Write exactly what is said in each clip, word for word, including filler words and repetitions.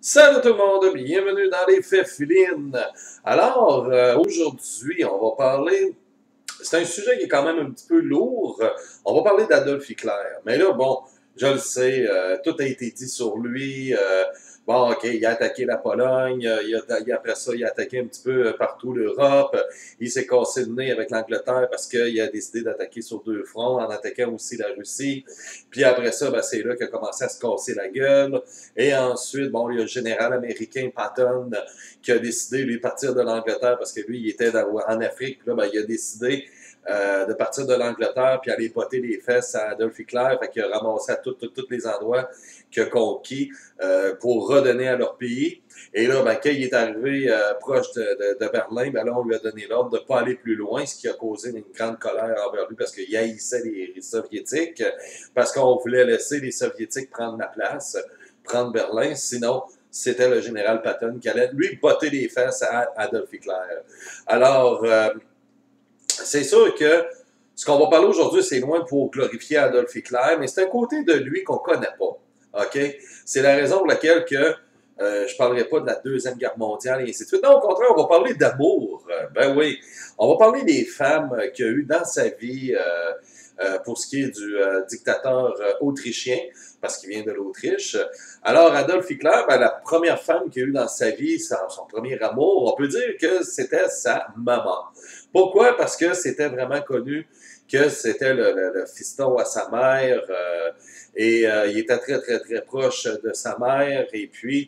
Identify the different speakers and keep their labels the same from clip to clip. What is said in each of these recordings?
Speaker 1: Salut tout le monde, bienvenue dans les Fefilines. Alors, euh, aujourd'hui, on va parler, c'est un sujet qui est quand même un petit peu lourd, on va parler d'Adolf Hitler. Mais là, bon, je le sais, euh, tout a été dit sur lui. Euh, bon, OK, il a attaqué la Pologne, euh, il a, il a- après ça, il a attaqué un petit peu euh, partout l'Europe. Il s'est cassé le nez avec l'Angleterre parce qu'il a décidé d'attaquer sur deux fronts, en attaquant aussi la Russie. Puis après ça, ben, c'est là qu'il a commencé à se casser la gueule. Et ensuite, bon, il y a le général américain Patton qui a décidé, lui, de partir de l'Angleterre parce que lui, il était dans, en Afrique. Puis là, ben, il a décidé euh, de partir de l'Angleterre puis aller botter les fesses à Adolf Hitler. Fait qu'il a ramassé à tous les endroits qu'il a conquis euh, pour redonner à leur pays. Et là, ben, quand il est arrivé euh, proche de, de, de Berlin, ben là, on lui a donné l'ordre de ne pas aller plus loin, ce qui a causé une grande colère envers lui parce qu'il haïssait les, les Soviétiques, parce qu'on voulait laisser les Soviétiques prendre la place, prendre Berlin. Sinon, c'était le général Patton qui allait lui botter les fesses à Adolf Hitler. Alors, euh, c'est sûr que ce qu'on va parler aujourd'hui, c'est loin pour glorifier Adolf Hitler, mais c'est un côté de lui qu'on ne connaît pas. OK? C'est la raison pour laquelle que, euh, je ne parlerai pas de la Deuxième Guerre mondiale et ainsi de suite. Non, au contraire, on va parler d'amour. Ben oui. On va parler des femmes qu'il y a eu dans sa vie euh, euh, pour ce qui est du euh, dictateur euh, autrichien, parce qu'il vient de l'Autriche. Alors, Adolf Hitler, ben, la première femme qu'il y a eu dans sa vie, son, son premier amour, on peut dire que c'était sa maman. Pourquoi? Parce que c'était vraiment connu que c'était le, le, le fiston à sa mère euh, et euh, il était très, très, très proche de sa mère et puis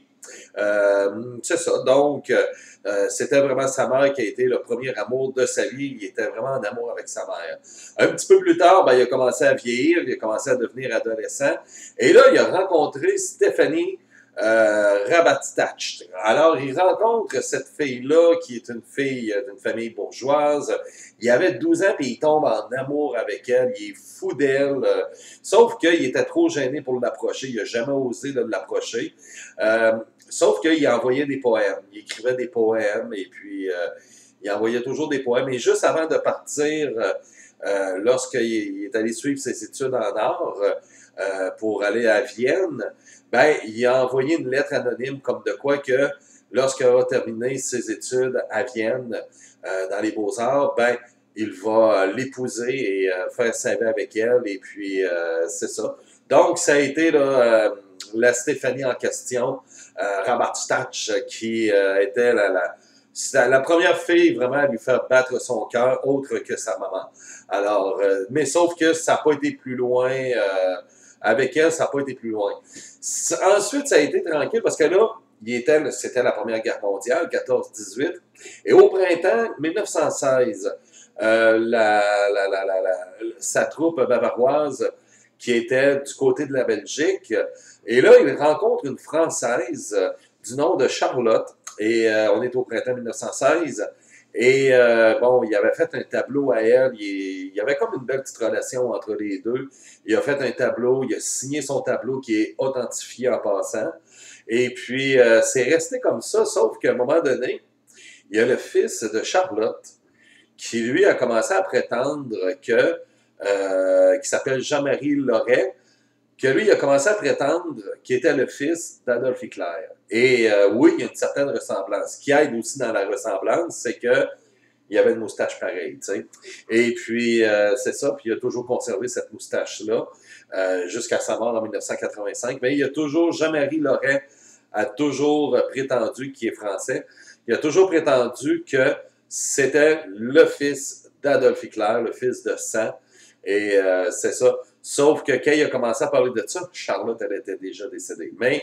Speaker 1: euh, c'est ça. Donc, euh, c'était vraiment sa mère qui a été le premier amour de sa vie. Il était vraiment en amour avec sa mère. Un petit peu plus tard, ben, il a commencé à vieillir, il a commencé à devenir adolescent. Et là, il a rencontré Stéphanie euh, Rabatstach. Alors, il rencontre cette fille-là, qui est une fille d'une famille bourgeoise. Il avait douze ans, puis il tombe en amour avec elle. Il est fou d'elle. Euh, sauf qu'il était trop gêné pour l'approcher. Il n'a jamais osé de l'approcher. Euh, sauf qu'il envoyait des poèmes. Il écrivait des poèmes, et puis euh, il envoyait toujours des poèmes. Et juste avant de partir, euh, lorsqu'il est allé suivre ses études en art, euh, pour aller à Vienne, ben, il a envoyé une lettre anonyme comme de quoi que lorsqu'il aura terminé ses études à Vienne, euh, dans les Beaux-Arts, ben, il va l'épouser et euh, faire sa vie avec elle, et puis euh, c'est ça. Donc, ça a été là, euh, la Stéphanie en question, euh, Rabatstach, qui euh, était la, la, la, la première fille vraiment à lui faire battre son cœur, autre que sa maman. Alors, euh, mais sauf que ça n'a pas été plus loin... Euh, avec elle, ça n'a pas été plus loin. Ensuite, ça a été tranquille parce que là, c'était la Première Guerre mondiale, quatorze dix-huit, et au printemps mille neuf cent seize, euh, la, la, la, la, la, sa troupe bavaroise qui était du côté de la Belgique, et là, il rencontre une Française du nom de Charlotte, et euh, on est au printemps mille neuf cent seize, et euh, bon, il avait fait un tableau à elle, il, il y avait comme une belle petite relation entre les deux. Il a fait un tableau, il a signé son tableau qui est authentifié en passant. Et puis, euh, c'est resté comme ça, sauf qu'à un moment donné, il y a le fils de Charlotte qui, lui, a commencé à prétendre que, euh, qui s'appelle Jean-Marie Loret, que lui, il a commencé à prétendre qu'il était le fils d'Adolf Hitler. Et euh, oui, il y a une certaine ressemblance. Ce qui aide aussi dans la ressemblance, c'est que il avait une moustache pareille, tu sais. Et puis, euh, c'est ça, puis il a toujours conservé cette moustache-là euh, jusqu'à sa mort en mille neuf cent quatre-vingt-cinq. Mais il a toujours, Jean-Marie Loret a toujours prétendu, qui est français, il a toujours prétendu que c'était le fils d'Adolf Hitler, le fils de sang. Et euh, c'est ça. Sauf que quand il a commencé à parler de ça, Charlotte, elle était déjà décédée. Mais,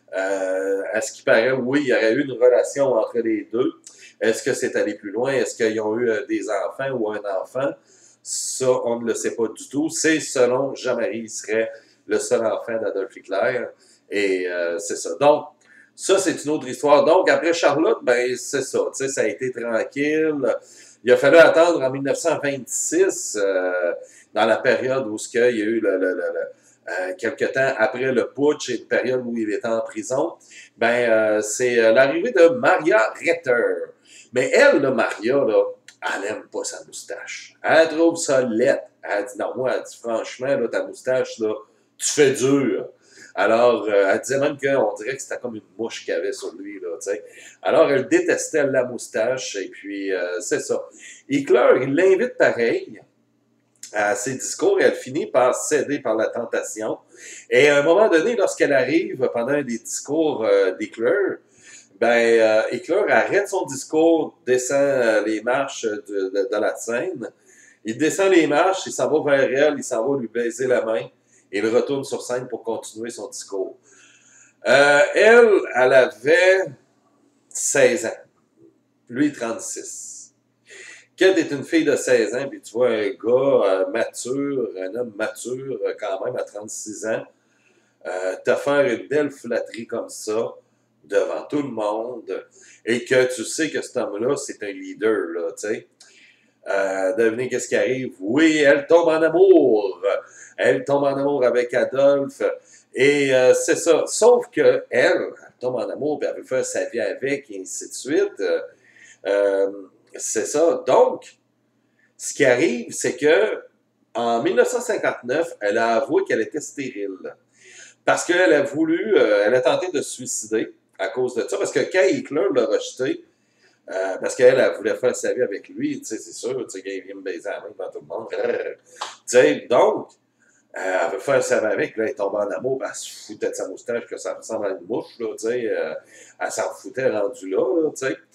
Speaker 1: euh, à ce qui paraît, oui, il y aurait eu une relation entre les deux. Est-ce que c'est allé plus loin? Est-ce qu'ils ont eu euh, des enfants ou un enfant? Ça, on ne le sait pas du tout. C'est selon Jean-Marie, il serait le seul enfant d'Adolf Hitler. Et euh, c'est ça. Donc, ça, c'est une autre histoire. Donc, après Charlotte, ben c'est ça. Tu sais, ça a été tranquille. Il a fallu attendre en mille neuf cent vingt-six, euh, dans la période où il y a eu le, le, le, le Euh, quelque temps après le putsch et une période où il était en prison, ben euh, c'est euh, l'arrivée de Maria Ritter. Mais elle, là, Maria, là, elle n'aime pas sa moustache. Elle trouve ça laid. Elle dit, non, moi, elle dit, franchement, là, ta moustache, là, tu fais dur. Alors, euh, elle disait même qu'on dirait que c'était comme une mouche qu'il avait sur lui, là, tu sais. Alors, elle détestait la moustache, et puis, euh, c'est ça. Hitler, il l'invite pareil à ses discours, et elle finit par céder par la tentation. Et à un moment donné, lorsqu'elle arrive pendant un des discours euh, d'Hitler, ben, euh, Hitler arrête son discours, descend euh, les marches de, de, de la scène, il descend les marches, il s'en va vers elle, il s'en va lui baiser la main, et il retourne sur scène pour continuer son discours. Euh, elle, elle avait seize ans, lui trente-six. Quand tu es une fille de seize ans, puis tu vois un gars euh, mature, un homme mature euh, quand même à trente-six ans, euh, te faire une belle flatterie comme ça, devant tout le monde, et que tu sais que cet homme-là, c'est un leader, là, tu sais. Euh, devinez qu'est-ce qui arrive? Oui, elle tombe en amour. Elle tombe en amour avec Adolphe. Et euh, c'est ça. Sauf que elle, elle tombe en amour, puis elle veut faire sa vie avec, et ainsi de suite. Euh, c'est ça. Donc, ce qui arrive, c'est que en mille neuf cent cinquante-neuf, elle a avoué qu'elle était stérile. Parce qu'elle a voulu, euh, elle a tenté de se suicider à cause de ça. Parce que quand Hitler l'a rejeté, Euh, parce qu'elle, elle voulait faire sa vie avec lui, tu sais, c'est sûr, tu sais, quand il vient me baiser la main devant tout le monde. Tu sais, donc, euh, elle veut faire sa vie avec, là, elle tombe en amour, ben, elle se foutait de sa moustache, que ça ressemble à une mouche, là, tu sais, euh, elle s'en foutait rendu là, là, tu sais.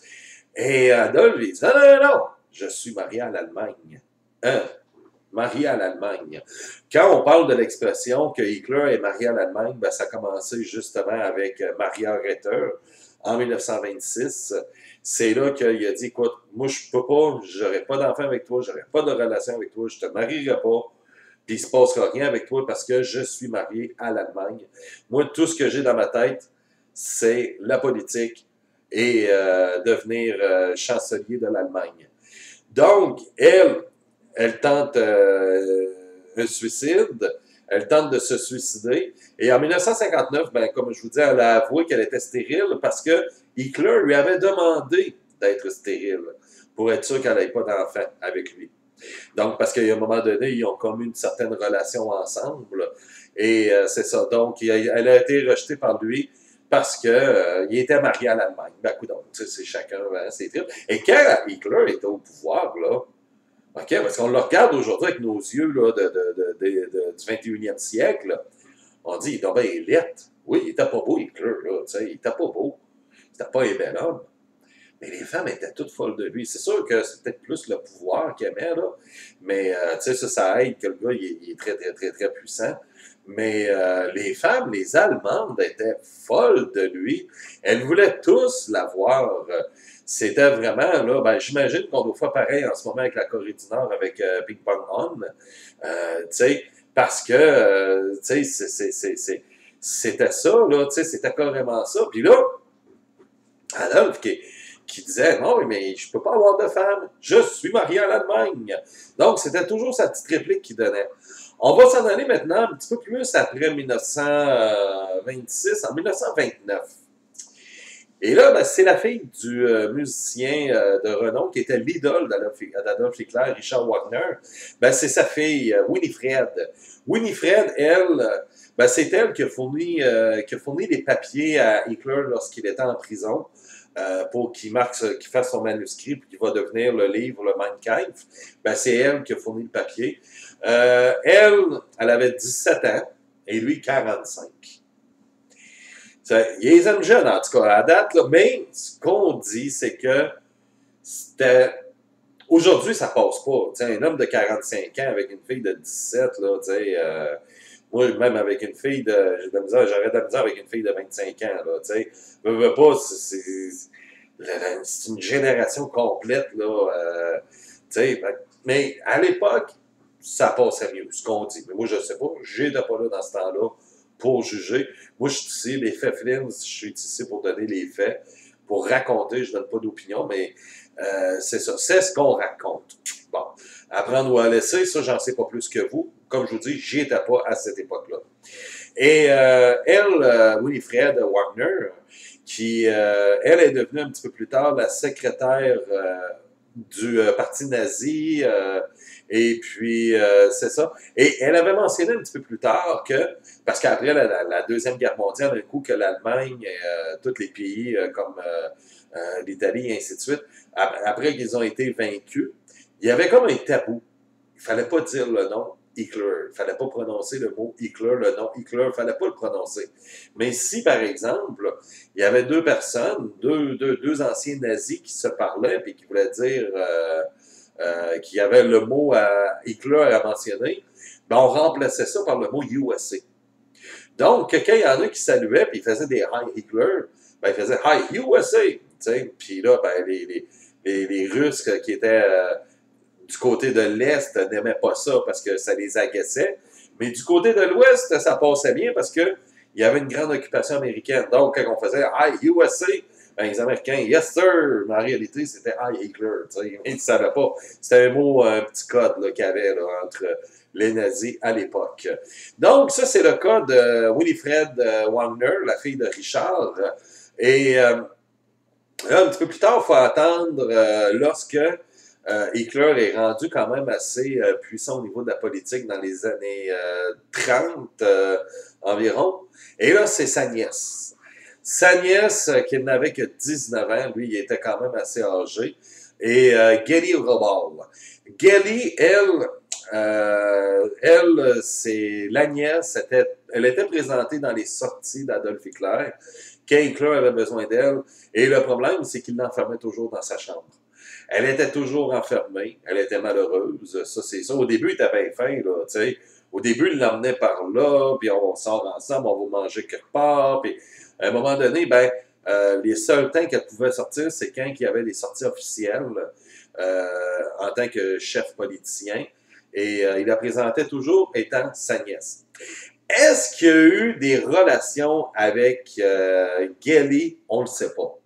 Speaker 1: Et Adolphe, il dit, non, non, non, non, je suis marié à l'Allemagne. Hein? Marié à l'Allemagne. Quand on parle de l'expression que Hitler est marié à l'Allemagne, ben, ça a commencé justement avec Maria Retter en mille neuf cent vingt-six. C'est là qu'il a dit, écoute, moi, je peux pas, j'aurai pas d'enfant avec toi, j'aurai pas de relation avec toi, je te marierai pas, puis il se passera rien avec toi parce que je suis marié à l'Allemagne. Moi, tout ce que j'ai dans ma tête, c'est la politique et euh, devenir euh, chancelier de l'Allemagne. Donc, elle, elle tente euh, un suicide, elle tente de se suicider, et en mille neuf cent cinquante-neuf, ben, comme je vous dis, elle a avoué qu'elle était stérile parce que Hitler lui avait demandé d'être stérile pour être sûr qu'elle n'ait pas d'enfant avec lui. Donc, parce qu'à un moment donné, ils ont comme une certaine relation ensemble, et euh, c'est ça. Donc, il a, elle a été rejetée par lui parce qu'il euh, était marié à l'Allemagne. Ben, écoute, c'est chacun, hein, c'est triste. Et quand Hitler était au pouvoir, là, OK, parce qu'on le regarde aujourd'hui avec nos yeux là, de, de, de, de, du vingt et unième siècle, on dit, il était bien élite. Oui, il était pas beau, Hitler, là, tu sais, il était pas beau. C'était pas un bel homme. Mais les femmes étaient toutes folles de lui. C'est sûr que c'est peut-être plus le pouvoir qu'il aimait, là. Mais, euh, tu sais, ça, ça aide que le gars, il, il est très, très, très, très puissant. Mais euh, les femmes, les Allemandes, étaient folles de lui. Elles voulaient tous l'avoir. C'était vraiment, là, ben, j'imagine qu'on doit faire pareil en ce moment avec la Corée du Nord, avec euh, Ping Pong On. Euh, tu sais, parce que, euh, tu sais, c'était ça, là, tu sais, c'était carrément ça. Puis là, Adolphe, qui, qui disait, non, mais je ne peux pas avoir de femme, je suis marié à l'Allemagne. Donc, c'était toujours sa petite réplique qu'il donnait. On va s'en aller maintenant un petit peu plus après mille neuf cent vingt-six, en mille neuf cent vingt-neuf. Et là, ben, c'est la fille du euh, musicien euh, de renom qui était l'idole d'Adolf Hitler, Richard Wagner. Ben, c'est sa fille, euh, Winifred. Winifred, elle, ben, c'est elle qui a, fourni, euh, qui a fourni les papiers à Hitler lorsqu'il était en prison euh, pour qu'il marque, qu'il fasse son manuscrit puis qu'il va devenir le livre, le Mein Kampf. Ben, c'est elle qui a fourni le papier. Euh, elle, elle avait dix-sept ans et lui, quarante-cinq. Il les aime jeunes, en tout cas, à la date, là, mais ce qu'on dit, c'est que c'était. Aujourd'hui, ça passe pas. T'sais, un homme de quarante-cinq ans avec une fille de dix-sept, là, euh, moi, même avec une fille de. J'ai de la misère, j'aurais de la misère avec une fille de vingt-cinq ans, là, tu sais. pas, c'est une génération complète, là. Euh, t'sais, mais à l'époque, ça passait mieux, ce qu'on dit. Mais moi, je sais pas, j'étais pas là dans ce temps-là pour juger. Moi, je suis ici, les faits Flynn, je suis ici pour donner les faits, pour raconter, je donne pas d'opinion, mais euh, c'est ça, c'est ce qu'on raconte. Bon, à prendre ou à laisser, ça, j'en sais pas plus que vous. Comme je vous dis, j'y étais pas à cette époque-là. Et euh, elle, euh, Winifred Wagner, qui, euh, elle est devenue un petit peu plus tard la secrétaire euh, du euh, parti nazi, euh, et puis euh, c'est ça. Et elle avait mentionné un petit peu plus tard que, parce qu'après la, la, la Deuxième Guerre mondiale, un coup que l'Allemagne, euh, tous les pays euh, comme euh, euh, l'Italie et ainsi de suite, ap après qu'ils ont été vaincus, il y avait comme un tabou. Il fallait pas dire le nom Hitler. Il fallait pas prononcer le mot Hitler, le nom Hitler, il fallait pas le prononcer. Mais si, par exemple, il y avait deux personnes, deux, deux, deux anciens nazis qui se parlaient et qui voulaient dire euh, euh, qu'il y avait le mot à Hitler à mentionner, ben on remplaçait ça par le mot U S A. Donc, quand il y en a qui saluaient puis ils faisaient des Hi Hitler, ben ils faisaient Hi U S A. Puis là, ben, les, les, les, les Russes qui étaient euh, du côté de l'Est n'aimaient pas ça parce que ça les agaçait. Mais du côté de l'Ouest, ça passait bien parce que il y avait une grande occupation américaine. Donc, quand on faisait Hi U S A, ben, les Américains, yes sir, mais en réalité, c'était Hi Hitler. Ils ne savaient pas. C'était un mot, un petit code qu'il y avait là, entre les nazis à l'époque. Donc, ça, c'est le cas de Winifred Wagner, la fille de Richard. Et euh, là, un petit peu plus tard, il faut attendre euh, lorsque euh, Hitler est rendu quand même assez euh, puissant au niveau de la politique dans les années euh, trente euh, environ. Et là, c'est sa nièce. Sa nièce, euh, qui n'avait que dix-neuf ans, lui, il était quand même assez âgé, et euh, Geli Robal. Geli, elle, euh, elle, c'est la nièce, était, elle était présentée dans les sorties d'Adolf Hitler, quand Hitler avait besoin d'elle, et le problème, c'est qu'il l'enfermait toujours dans sa chambre. Elle était toujours enfermée, elle était malheureuse, ça c'est ça. Au début, il était bien fin, là, tu sais. Au début, il l'emmenait par là, puis on sort ensemble, on va manger quelque part, puis à un moment donné, ben, euh, les seuls temps qu'elle pouvait sortir, c'est quand il y avait des sorties officielles euh, en tant que chef politicien, et euh, il la présentait toujours étant sa nièce. Est-ce qu'il y a eu des relations avec euh, Geli? On ne le sait pas.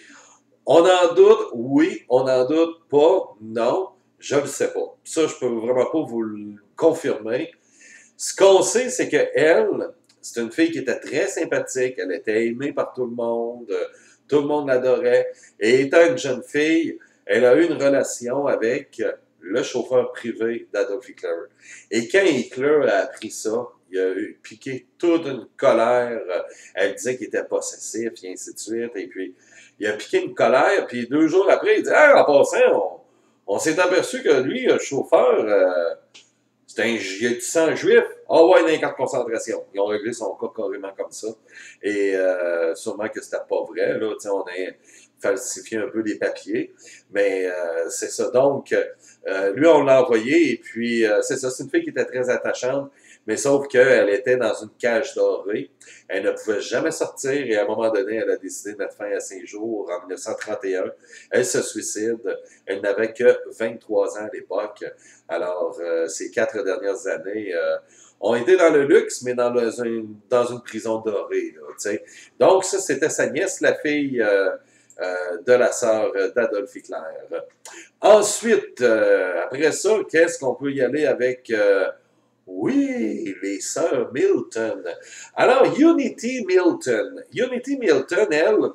Speaker 1: On en doute, oui. On n'en doute pas, non. Je ne le sais pas. Ça, je peux vraiment pas vous le confirmer. Ce qu'on sait, c'est qu'elle, c'est une fille qui était très sympathique. Elle était aimée par tout le monde. Tout le monde l'adorait. Et étant une jeune fille, elle a eu une relation avec le chauffeur privé d'Adolf Hitler. Et quand Hitler a appris ça, il a eu piqué toute une colère. Elle disait qu'il était possessif, et ainsi de suite. Et puis, il a piqué une colère, puis deux jours après, il dit « Ah, en passant, on, on s'est aperçu que lui, le chauffeur, euh, c'est un, il a du sang juif. Ah ouais, dans les camps de concentration. » Ils ont réglé son cas carrément comme ça. Et euh, sûrement que c'était pas vrai, là, on a falsifié un peu les papiers. Mais euh, c'est ça. Donc, euh, lui, on l'a envoyé, et puis euh, c'est ça, c'est une fille qui était très attachante. Mais sauf qu'elle était dans une cage dorée. Elle ne pouvait jamais sortir et à un moment donné, elle a décidé de mettre fin à ses jours en mille neuf cent trente et un. Elle se suicide. Elle n'avait que vingt-trois ans à l'époque. Alors, euh, ces quatre dernières années euh, ont été dans le luxe, mais dans, le, une, dans une prison dorée. Là, donc, ça, c'était sa nièce, la fille euh, euh, de la sœur d'Adolf Hitler. Ensuite, euh, après ça, qu'est-ce qu'on peut y aller avec... Euh, Oui, les sœurs Milton. Alors, Unity Milton. Unity Milton, elle,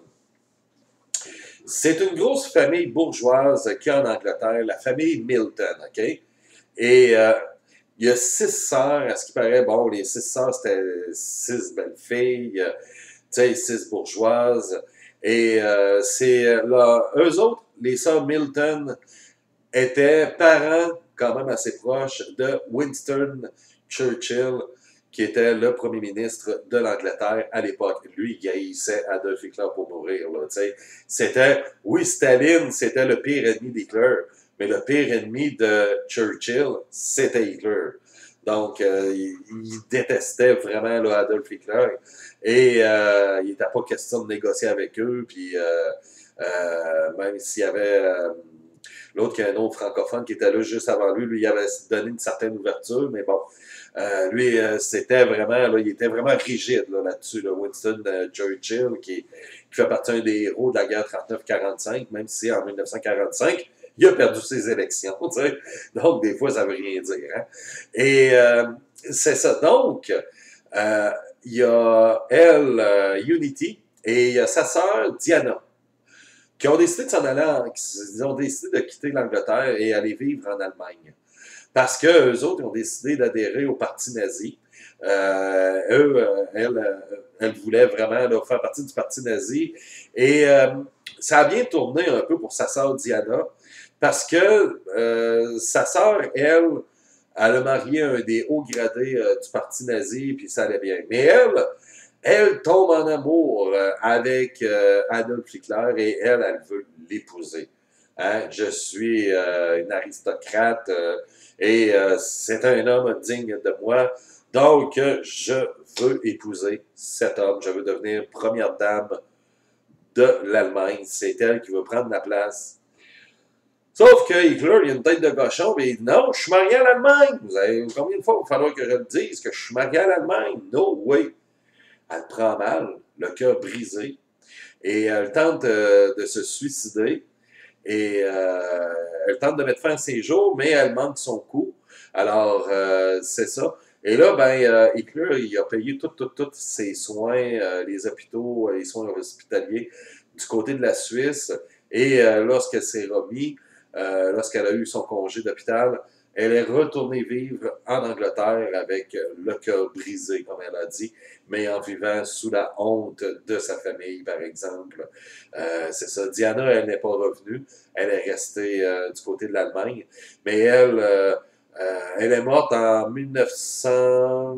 Speaker 1: c'est une grosse famille bourgeoise qu'il y a en Angleterre, la famille Milton, OK? Et euh, il y a six sœurs, à ce qui paraît, bon, les six sœurs, c'était six belles filles, tu sais, six bourgeoises. Et euh, c'est là, eux autres, les sœurs Milton, étaient parents quand même assez proches de Winston Churchill, qui était le premier ministre de l'Angleterre à l'époque. Lui, il haïssait Adolf Hitler pour mourir. C'était, oui, Staline, c'était le pire ennemi d'Hitler, mais le pire ennemi de Churchill, c'était Hitler. Donc, euh, il, il détestait vraiment là, Adolf Hitler. Et euh, il n'était pas question de négocier avec eux. Puis, euh, euh, même s'il y avait... Euh, L'autre, qui est un autre francophone qui était là juste avant lui, lui, il avait donné une certaine ouverture, mais bon, euh, lui, euh, c'était vraiment, là, il était vraiment rigide là, là-dessus, là, Winston euh, Churchill, qui, qui fait partie d'un des héros de la guerre trente-neuf quarante-cinq, même si en mille neuf cent quarante-cinq, il a perdu ses élections, tu sais. Donc, des fois, ça veut rien dire. Hein? Et euh, c'est ça. Donc, euh, il y a elle, euh, Unity, et il y a sa sœur, Diana. qui ont décidé de s'en aller, en, qui ont décidé de quitter l'Angleterre et aller vivre en Allemagne. Parce qu'eux autres, ils ont décidé d'adhérer au parti nazi. Euh, eux, euh, elle, euh, elle voulait vraiment là, faire partie du parti nazi. Et euh, ça a bien tourné un peu pour sa sœur Diana, parce que euh, sa sœur, elle, elle a marié un des hauts gradés euh, du parti nazi, puis ça allait bien. Mais elle, elle tombe en amour euh, avec euh, Adolf Hitler et elle, elle veut l'épouser. Hein? Je suis euh, une aristocrate euh, et euh, c'est un homme digne de moi. Donc, euh, je veux épouser cet homme. Je veux devenir première dame de l'Allemagne. C'est elle qui veut prendre la place. Sauf que Hitler, il a une tête de cochon, et il dit non, je suis marié à l'Allemagne. Vous avez combien de fois il va falloir que je le dise que je suis marié à l'Allemagne? No way. Elle prend mal, le cœur brisé, et elle tente euh, de se suicider. Et euh, elle tente de mettre fin à ses jours, mais elle manque son coup. Alors, euh, c'est ça. Et là, ben, euh, Hitler, il a payé tous tout, tout ses soins, euh, les hôpitaux, les soins hospitaliers du côté de la Suisse. Et euh, lorsqu'elle s'est remise, euh, lorsqu'elle a eu son congé d'hôpital, elle est retournée vivre en Angleterre avec le cœur brisé, comme elle a dit, mais en vivant sous la honte de sa famille, par exemple. Euh, c'est ça. Diana, elle n'est pas revenue. Elle est restée euh, du côté de l'Allemagne. Mais elle, euh, euh, elle est morte en mille neuf cents...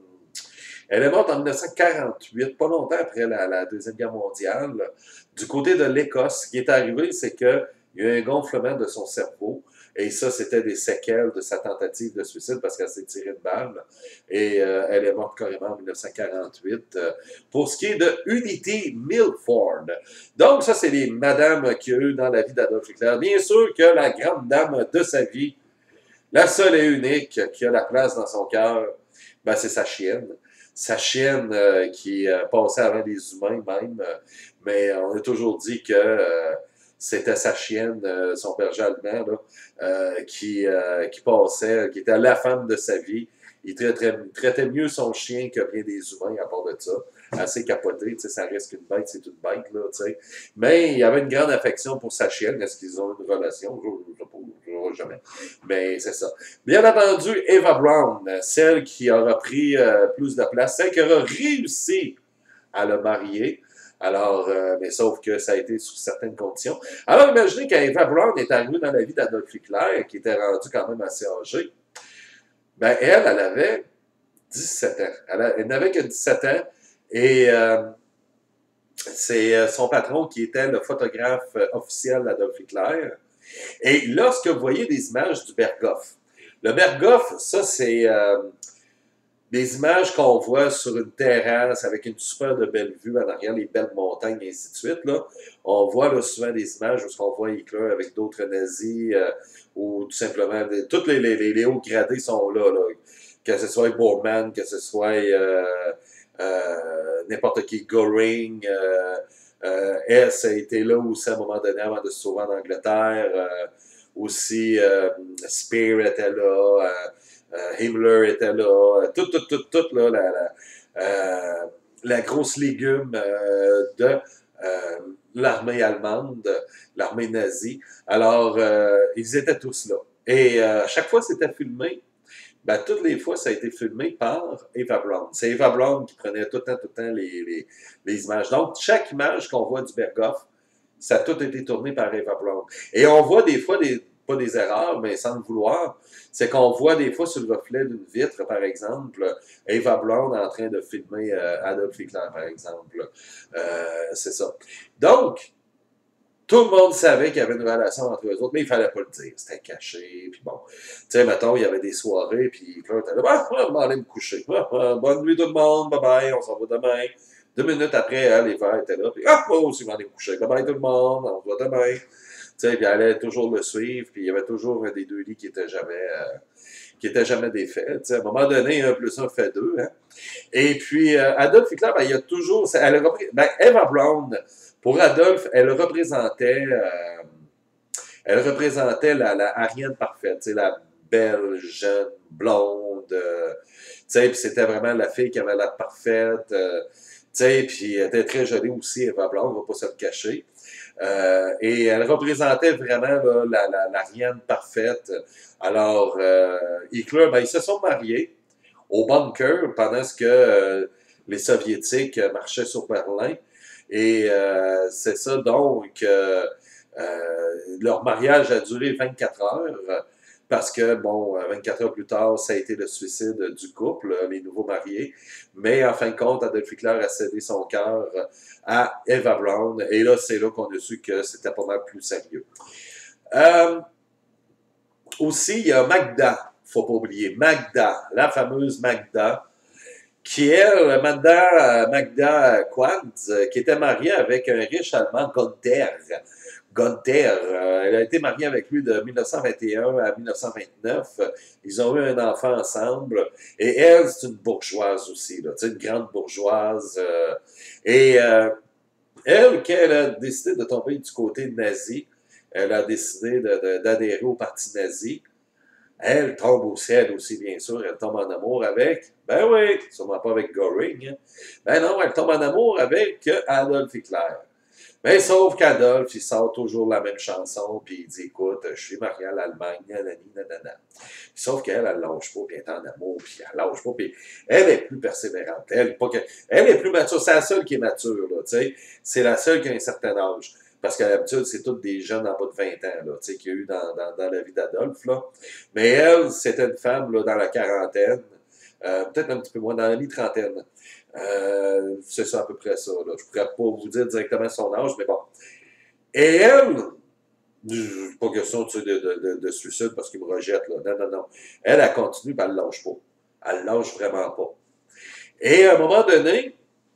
Speaker 1: Elle est morte en mille neuf cent quarante-huit, pas longtemps après la, la Deuxième Guerre mondiale. Du côté de l'Écosse, ce qui est arrivé, c'est qu'il y a eu un gonflement de son cerveau. Et ça, c'était des séquelles de sa tentative de suicide parce qu'elle s'est tirée une balle. Et euh, elle est morte carrément en mille neuf cent quarante-huit. Euh, pour ce qui est de Unity Milford. Donc, ça, c'est les madames qu'il y a eu dans la vie d'Adolf Hitler. Bien sûr que la grande dame de sa vie, la seule et unique qui a la place dans son cœur, ben, c'est sa chienne. Sa chienne euh, qui euh, passait avant les humains même. Euh, mais on a toujours dit que... Euh, c'était sa chienne, euh, son berger allemand, là, euh, qui, euh, qui passait, qui était la femme de sa vie. Il traitait, traitait mieux son chien que bien des humains à part de ça. Assez capoté, tu sais, ça reste qu'une bête, c'est une bête, là, tu sais. Mais il avait une grande affection pour sa chienne. Est-ce qu'ils ont une relation? Je ne sais pas, jamais. Mais c'est ça. Bien entendu, Eva Braun, celle qui aura pris euh, plus de place, celle qui aura réussi à le marier. Alors, euh, mais sauf que ça a été sous certaines conditions. Alors, imaginez quand Eva Braun est arrivée dans la vie d'Adolf Hitler, qui était rendu quand même assez âgé, ben elle, elle avait dix-sept ans. Elle, a, elle n'avait que dix-sept ans, et euh, c'est euh, son patron qui était le photographe officiel d'Adolf Hitler. Et lorsque vous voyez des images du Berghof, le Berghof, ça c'est... Euh, des images qu'on voit sur une terrasse avec une super de belle vue en arrière, les belles montagnes, et ainsi de suite. Là. On voit là, souvent des images où on voit Hitler avec d'autres nazis, euh, ou tout simplement, des, tous les, les, les hauts gradés sont là, là. Que ce soit Bormann, que ce soit euh, euh, n'importe qui, Göring, euh, euh, S a été là aussi à un moment donné avant de se sauver en Angleterre. Euh, aussi, euh, Speer était là. Euh, Euh, Himmler était là, tout, tout, tout, tout, là, la, la, euh, la grosse légume euh, de euh, l'armée allemande, l'armée nazie. Alors, euh, ils étaient tous là. Et euh, chaque fois c'était filmé, ben, toutes les fois, ça a été filmé par Eva Braun. C'est Eva Braun qui prenait tout le temps, tout le temps les, les, les images. Donc, chaque image qu'on voit du Berghof, ça a tout été tourné par Eva Braun. Et on voit des fois des pas des erreurs, mais sans le vouloir, c'est qu'on voit des fois sur le reflet d'une vitre, par exemple, Eva Braun en train de filmer euh, Adolf Hitler, par exemple. Euh, c'est ça. Donc, tout le monde savait qu'il y avait une relation entre eux autres, mais il fallait pas le dire. C'était caché, puis bon. Tu sais, mettons, il y avait des soirées, puis Hitler était là, ah, je vais aller me coucher. Ah, ah, bonne nuit tout le monde, bye bye, on s'en va demain. Deux minutes après, hein, les verres étaient là, puis ah, moi aussi, je vais aller me coucher. Bye bye tout le monde, on se voit demain. Tu sais, puis elle allait toujours le suivre, puis il y avait toujours un des deux lits qui était jamais, euh, qui était jamais défait. Tu sais, à un moment donné, un plus un fait deux. Hein. Et puis, euh, Adolf Hitler, ben, il y a toujours... Elle a repris, ben, Eva Braun, pour Adolf, elle représentait... Euh, elle représentait la, la Ariane parfaite, tu sais, la belle, jeune, blonde. Euh, tu sais, puis c'était vraiment la fille qui avait l'air parfaite. Euh, sais, puis elle était très jolie aussi, Eva Blonde, on ne va pas se le cacher. Euh, et elle représentait vraiment là, la, la, la reine parfaite. Alors, euh, Hitler, ben, ils se sont mariés au bunker pendant ce que euh, les Soviétiques marchaient sur Berlin. Et euh, c'est ça, donc, euh, euh, leur mariage a duré vingt-quatre heures. Parce que, bon, vingt-quatre heures plus tard, ça a été le suicide du couple, les nouveaux mariés. Mais en fin de compte, Adolf Hitler a cédé son cœur à Eva Braun. Et là, c'est là qu'on a su que c'était pas mal plus sérieux. Euh, aussi, il y a Magda, faut pas oublier, Magda, la fameuse Magda, qui est Magda, Magda Quantz, qui était mariée avec un riche Allemand, Gunther. Gunther, euh, elle a été mariée avec lui de mille neuf cent vingt et un à mille neuf cent vingt-neuf. Ils ont eu un enfant ensemble. Et elle, c'est une bourgeoise aussi, là, une grande bourgeoise. Euh, et euh, elle, quand elle a décidé de tomber du côté nazi, elle a décidé d'adhérer au parti nazi. Elle tombe au ciel aussi, bien sûr. Elle tombe en amour avec, ben oui, sûrement pas avec Göring. Hein. Ben non, elle tombe en amour avec Adolf Hitler. Mais sauf qu'Adolphe, il sort toujours la même chanson, puis il dit, écoute, je suis marié à l'Allemagne, nanani, nanana. Sauf qu'elle, elle ne lâche pas, puis elle est en amour, puis elle ne lâche pas, puis elle est plus persévérante. Elle, pas que, elle est plus mature, c'est la seule qui est mature, là, tu sais. C'est la seule qui a un certain âge. Parce qu'à l'habitude, c'est toutes des jeunes en bas de vingt ans, là, tu sais, qu'il y a eu dans, dans, dans la vie d'Adolphe, là. Mais elle, c'était une femme, là, dans la quarantaine, euh, peut-être un petit peu moins, dans la mi-trentaine. Euh, c'est ça à peu près ça. Là. Je ne pourrais pas vous dire directement son âge, mais bon. Et elle, pas question de, de, de, de suicide parce qu'il me rejette. Là. Non, non, non. Elle, elle continue, mais elle ne lâche pas. Elle ne lâche vraiment pas. Et à un moment donné,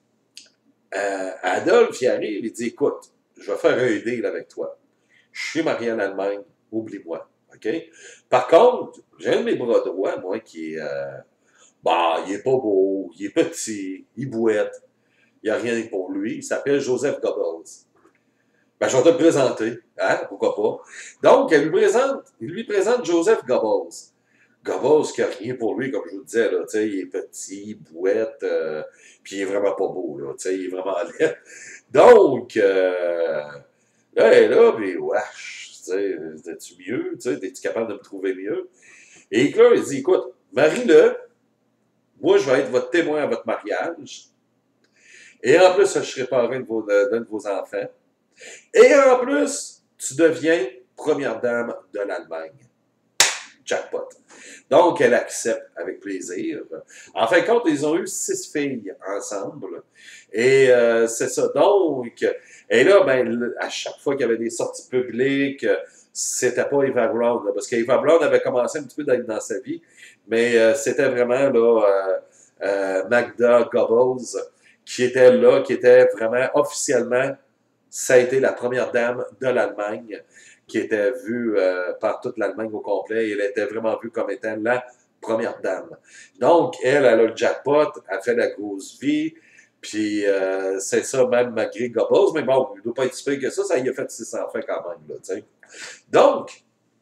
Speaker 1: euh, Adolphe y arrive, il dit, écoute, je vais faire un deal avec toi. Je suis marié en Allemagne, oublie-moi. OK? Par contre, j'ai un de mes bras droits, moi, qui est... Euh, bah, il est pas beau, il est petit, il bouette, il n'y a rien pour lui. Il s'appelle Joseph Goebbels. Ben, je vais te le présenter, hein, pourquoi pas. Donc, elle lui présente, il lui présente Joseph Goebbels. Goebbels qui n'a rien pour lui, comme je vous le disais, là, tu sais, il est petit, il bouette, euh, puis il est vraiment pas beau, là, tu sais, il est vraiment laid. Donc, euh, là, elle est là, puis wesh, tu sais, t'es-tu mieux, tu sais, t'es-tu capable de me trouver mieux? Et Hitler, il dit, écoute, marie-le, moi, je vais être votre témoin à votre mariage. Et en plus, je serai parrain de vos, d'un de vos enfants. Et en plus, tu deviens première dame de l'Allemagne. Jackpot. Donc, elle accepte avec plaisir. En fin de compte, ils ont eu six filles ensemble. Et euh, c'est ça. Donc, et là, ben, à chaque fois qu'il y avait des sorties publiques, c'était pas Eva Braun, parce qu'Eva Braun avait commencé un petit peu d'être dans sa vie, mais euh, c'était vraiment là euh, euh, Magda Goebbels qui était là, qui était vraiment officiellement, ça a été la première dame de l'Allemagne, qui était vue euh, par toute l'Allemagne au complet, et elle était vraiment vue comme étant la première dame. Donc, elle, elle a le jackpot, elle fait la grosse vie, puis euh, c'est ça même malgré Goebbels, mais bon, il ne doit pas être si pire que ça, ça y a fait six enfants quand même, là, tu sais. Donc,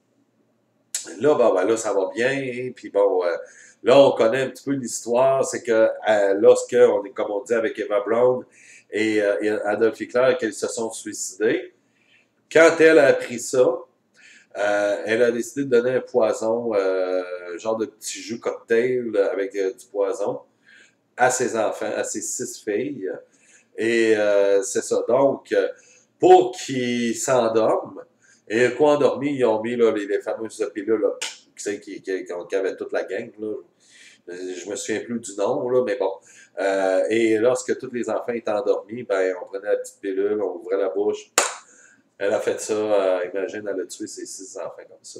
Speaker 1: là, bon, ben, là, ça va bien, puis bon, euh, là, on connaît un petit peu l'histoire, c'est que euh, lorsque, on est, comme on dit avec Eva Braun et, euh, et Adolf Hitler, qu'elles se sont suicidées, quand elle a appris ça, euh, elle a décidé de donner un poison, euh, genre de petit jus cocktail avec euh, du poison, à ses enfants, à ses six filles. Et euh, c'est ça. Donc, pour qu'ils s'endorment, et quoi endormi, ils ont mis là, les, les fameuses pilules là, qui, qui, qui, qui avaient toute la gang. Là. Je me souviens plus du nom, là, mais bon. Euh, et lorsque tous les enfants étaient endormis, ben, on prenait la petite pilule, on ouvrait la bouche. Elle a fait ça, euh, imagine, elle a tué ses six enfants comme ça.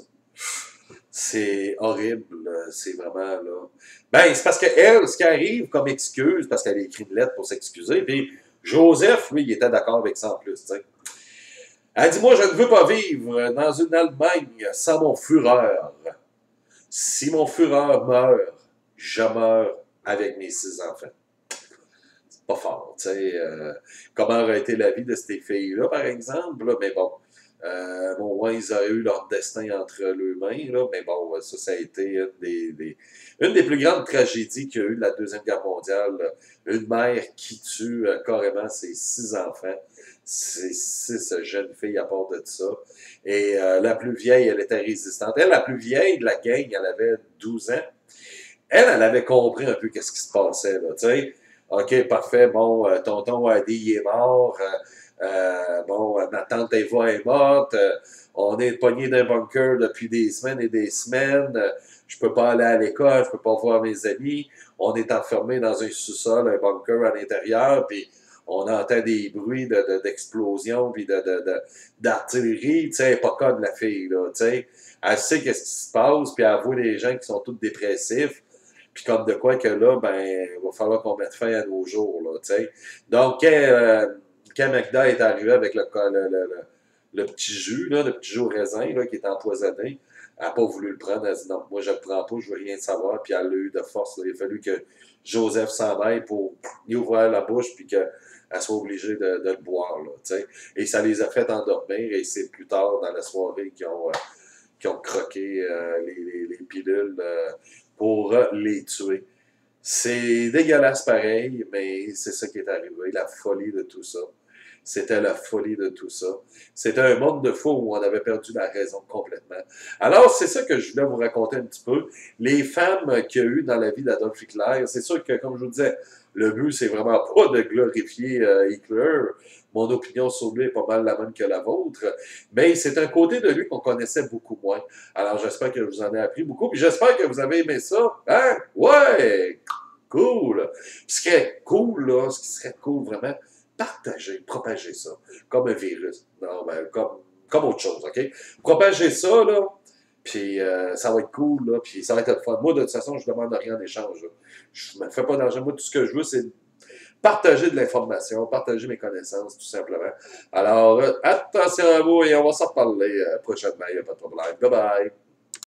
Speaker 1: C'est horrible, c'est vraiment là. Ben, c'est parce qu'elle, ce qui arrive comme excuse, parce qu'elle a écrit une lettre pour s'excuser, puis Joseph, lui, il était d'accord avec ça en plus, tu sais. Elle dit, moi, je ne veux pas vivre dans une Allemagne sans mon Führer. Si mon Führer meurt, je meurs avec mes six enfants. C'est pas fort, tu sais. Euh, comment aurait été la vie de ces filles-là, par exemple, là, mais bon. Euh, bon, ouais, ils auraient eu leur destin entre leurs mains, là, mais bon, ça, ça a été une des, des- une des plus grandes tragédies qu'il y a eu de la Deuxième Guerre mondiale. Là. Une mère qui tue euh, carrément ses six enfants, ses six jeunes filles à part de ça. Et euh, la plus vieille, elle était résistante. Elle, la plus vieille de la gang, elle avait douze ans. Elle, elle avait compris un peu qu'est-ce qui se passait, là, tu sais. OK, parfait, bon, euh, tonton Adi, il est mort. Euh, euh, bon, euh, ma tante Eva est morte. Euh, on est pogné d'un bunker depuis des semaines et des semaines. Euh, je peux pas aller à l'école, je peux pas voir mes amis. On est enfermé dans un sous-sol, un bunker à l'intérieur, puis on entend des bruits de, de, d'explosion, puis de, de, de, d'artillerie. Tu sais, elle est pas conne, la fille, là, tu sais. Elle sait qu'est-ce qui se passe, puis elle voit des gens qui sont tous dépressifs. Puis comme de quoi que là, ben, il va falloir qu'on mette fin à nos jours, là, tu sais. Donc, quand, euh, quand Magda est arrivé avec le, le, le, le, le petit jus, là, le petit jus au raisin, là, qui est empoisonné, elle n'a pas voulu le prendre. Elle a dit non, moi je ne le prends pas, je veux rien savoir. Puis elle l'a eu de force. Là. Il a fallu que Joseph s'en aille pour lui ouvrir la bouche, puis qu'elle soit obligée de, de le boire, là, tu sais. Et ça les a fait endormir, et c'est plus tard dans la soirée qu'ils ont, euh, qu'ils ont croqué euh, les, les, les pilules. Euh, pour les tuer. C'est dégueulasse pareil, mais c'est ça qui est arrivé, la folie de tout ça. C'était la folie de tout ça. C'était un monde de fou où on avait perdu la raison complètement. Alors, c'est ça que je voulais vous raconter un petit peu. Les femmes qu'il y a eu dans la vie d'Adolf Hitler, c'est sûr que, comme je vous disais, le but, c'est vraiment pas de glorifier euh, Hitler. Mon opinion sur lui est pas mal la même que la vôtre. Mais c'est un côté de lui qu'on connaissait beaucoup moins. Alors, j'espère que je vous en ai appris beaucoup. Puis j'espère que vous avez aimé ça. Hein? Ouais! Cool! Ce qui serait cool, là, ce qui serait cool vraiment, partager, propager ça, comme un virus. Non, ben, comme, comme autre chose, OK? Propager ça, là, puis euh, ça va être cool, là, puis ça va être le fun. Moi, de toute façon, je ne demande rien en échange. Là. Je ne me fais pas d'argent. Moi, tout ce que je veux, c'est partager de l'information, partager mes connaissances, tout simplement. Alors, euh, attention à vous et on va s'en reparler euh, prochainement, il n'y a pas de problème. Bye bye!